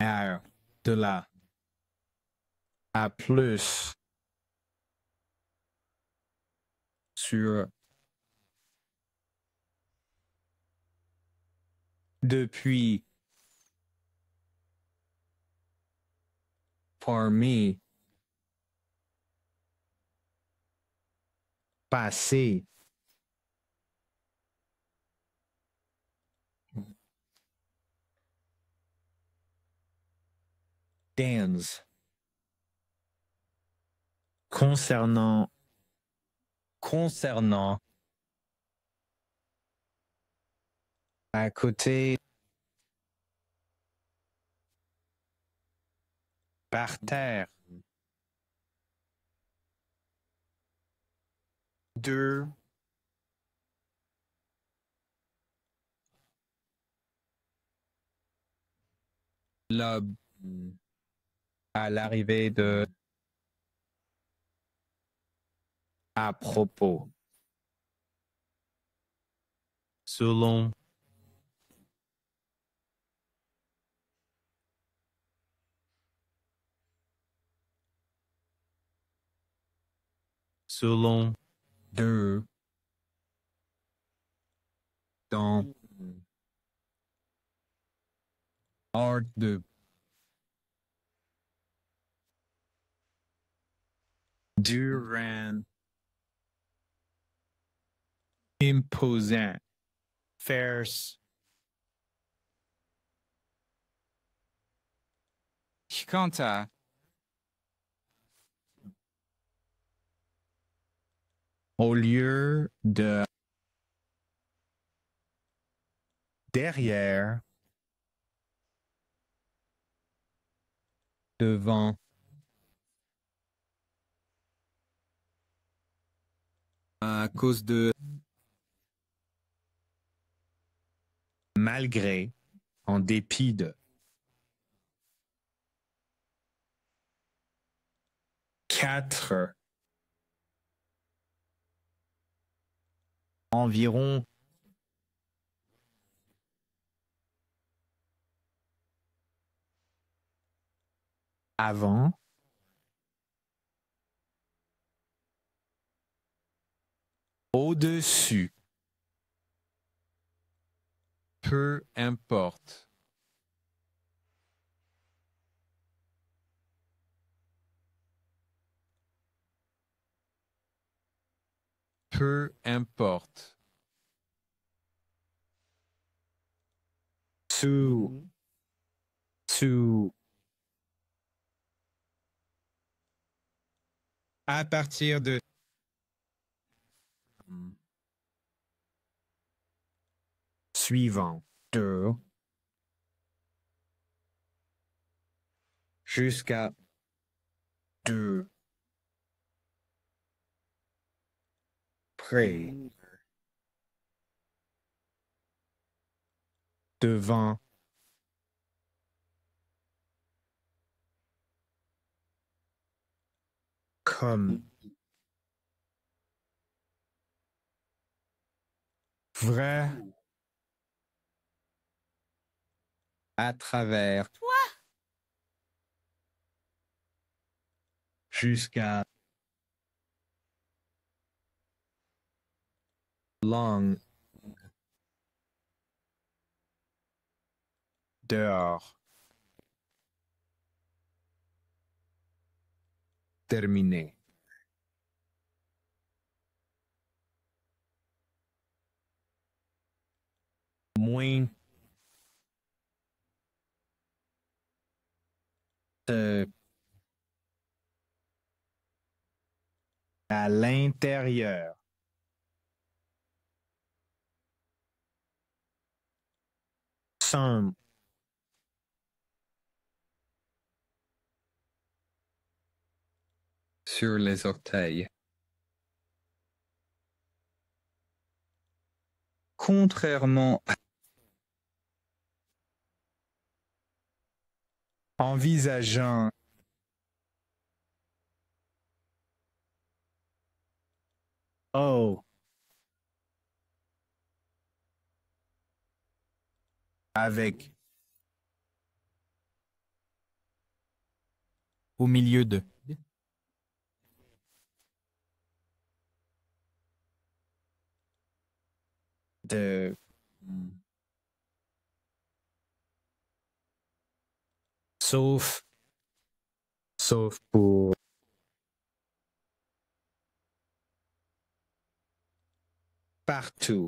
R de la A plus sur depuis parmi passé dans concernant à côté par terre deux lobe à l'arrivée de à propos selon deux dans art de durant imposant faire quant à au lieu de derrière devant à cause de malgré en dépit de quatre environ avant au-dessus peu importe peu importe sous à partir de suivant de jusqu'à de près devant comme vrai à travers jusqu'à long dehors terminé moins euh, à l'intérieur sans sur les orteils. Contrairement envisageant oh avec Au milieu de. De. Sauf. Sauf pour. Partout.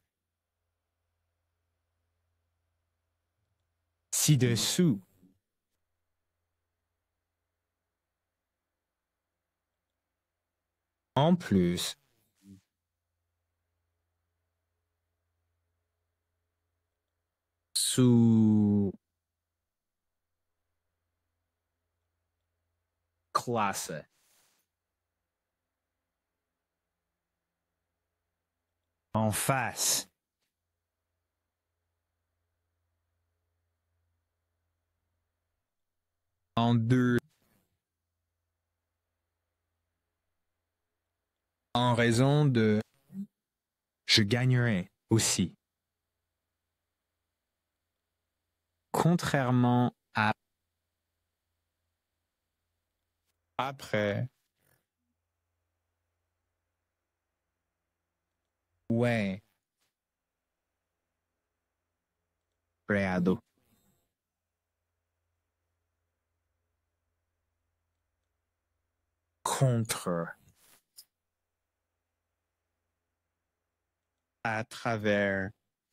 Ci-dessous. En plus. Sous. Classe. En face. En deux. En raison de. Je gagnerai aussi. Contrairement à. Après. Ouais. Creado. Contre. À travers.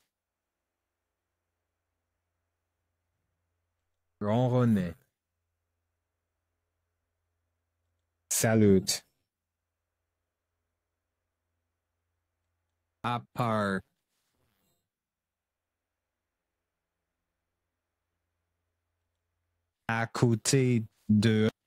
Ronronner. Salut. À part. À côté de.